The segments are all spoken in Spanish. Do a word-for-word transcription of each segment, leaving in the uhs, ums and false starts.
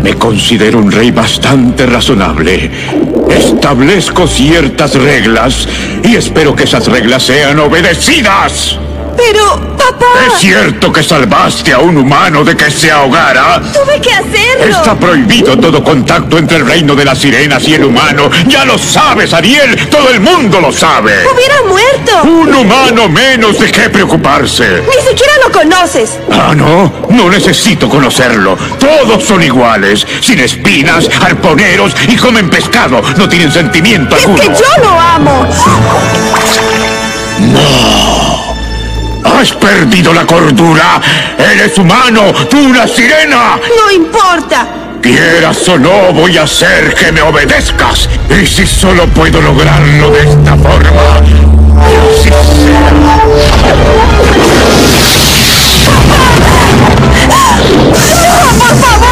Me considero un rey bastante razonable. Establezco ciertas reglas y espero que esas reglas sean obedecidas. Pero, papá... ¿Es cierto que salvaste a un humano de que se ahogara? Tuve que hacerlo. Está prohibido todo contacto entre el reino de las sirenas y el humano. ¡Ya lo sabes, Ariel! ¡Todo el mundo lo sabe! ¡Hubiera muerto! Un humano menos de qué preocuparse. Ni siquiera lo conoces. Ah, ¿no? No necesito conocerlo. Todos son iguales. Sin espinas, arponeros y comen pescado. No tienen sentimiento ¡Es alguno. que yo lo amo! ¡No! ¡Has perdido la cordura! ¡Él es humano! ¡Tú una sirena! ¡No importa! Quieras o no, voy a hacer que me obedezcas. Y si solo puedo lograrlo de esta forma, que así sea. ¡No, por favor!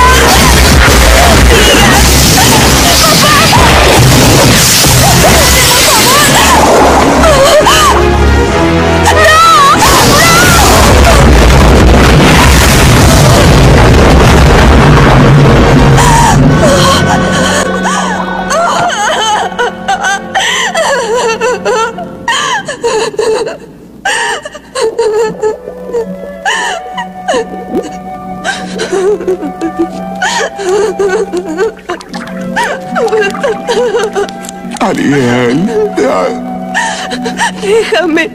Ariel, déjame.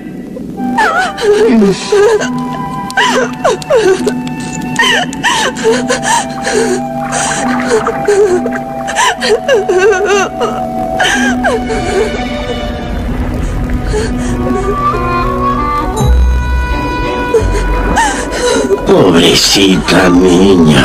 Pobrecita niña.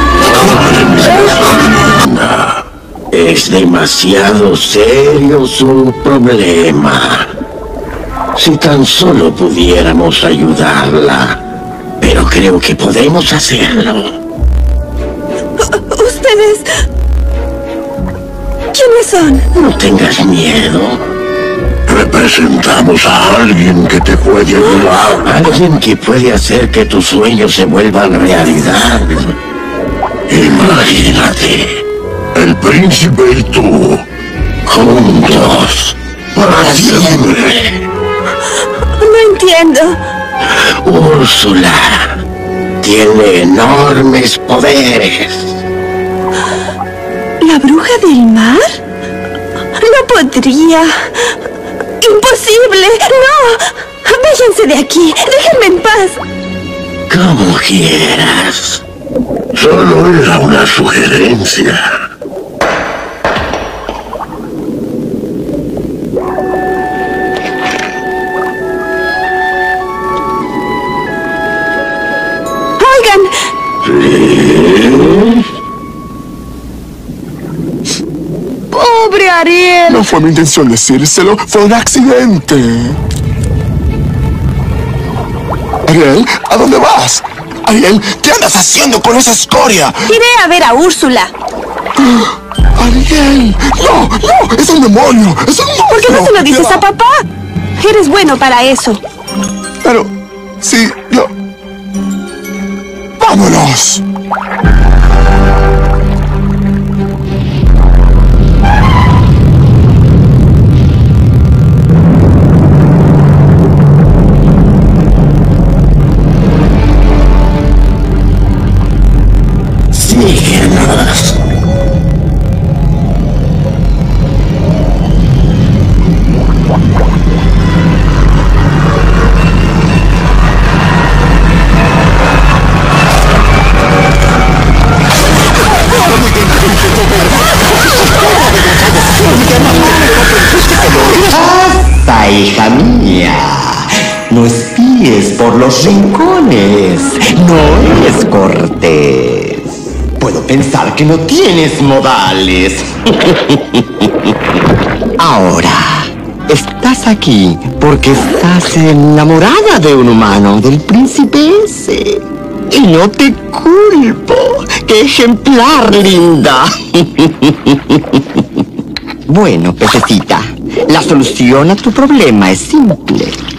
Es demasiado serio su problema. Si tan solo pudiéramos ayudarla. Pero creo que podemos hacerlo. ¿Ustedes? ¿Quiénes son? No tengas miedo. Representamos a alguien que te puede ayudar. Alguien que puede hacer que tus sueños se vuelvan realidad. Imagínate, el príncipe y tú, juntos, para siempre. No entiendo. Úrsula tiene enormes poderes. ¿La bruja del mar? No podría. ¡Imposible! ¡No! ¡Váyanse de aquí! ¡Déjenme en paz! Como quieras. Solo era una sugerencia. ¡Oigan! ¿Sí? ¡Pobre Ariel! no fue mi intención decírselo, fue un accidente. Ariel, ¿a dónde vas? Ariel, ¿qué andas haciendo con esa escoria? Iré a ver a Úrsula. Ariel, no, no, es un demonio, es un demonio. ¿Por qué no se lo dices a papá? Eres bueno para eso. Pero, sí, yo... ¡Vámonos! Síguenos. ¡Basta, hija mía! No espíes por los rincones. No es cortés. Puedo pensar que no tienes modales. Ahora, estás aquí porque estás enamorada de un humano, del príncipe ese. Y no te culpo. ¡Qué ejemplar, linda! Bueno, pececita, la solución a tu problema es simple.